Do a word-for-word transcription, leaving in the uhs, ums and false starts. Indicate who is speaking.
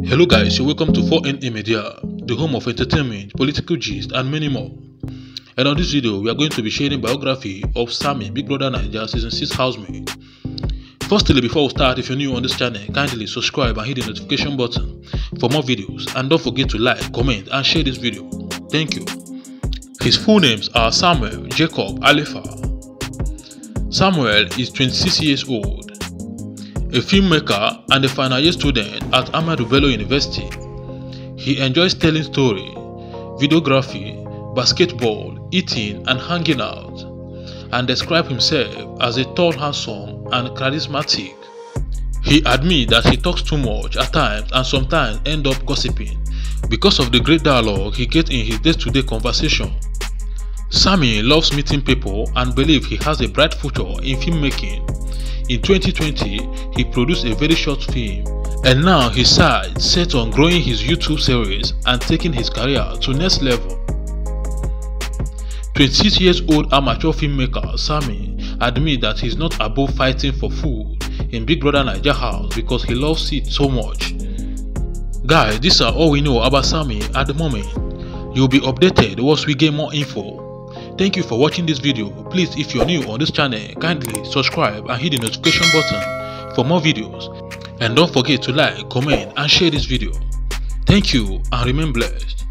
Speaker 1: Hello guys, you're welcome to four N A Media, the home of entertainment, political gist and many more. And on this video, we are going to be sharing biography of Sammy, Big Brother Naija Season six housemate. Firstly, before we start, if you're new on this channel, kindly subscribe and hit the notification button for more videos, and don't forget to like, comment and share this video. Thank you. His full names are Samuel Jacob Alifa. Samuel is twenty-six years old, a filmmaker and a final year student at Ahmadu Bello University. He enjoys telling stories, videography, basketball, eating and hanging out, and describes himself as a tall, handsome and charismatic. He admits that he talks too much at times and sometimes ends up gossiping because of the great dialogue he gets in his day-to-day conversation. Sammy loves meeting people and believes he has a bright future in filmmaking. In twenty twenty, he produced a very short film, and now his sights set on growing his YouTube series and taking his career to next level. twenty-six years old amateur filmmaker Sammy admits that he's not above fighting for food in Big Brother Naija house because he loves it so much. Guys, these are all we know about Sammy at the moment. You'll be updated once we get more info. Thank you for watching this video. Please, if you're new on this channel, kindly subscribe and hit the notification button for more videos. And don't forget to like, comment and share this video. Thank you and remain blessed.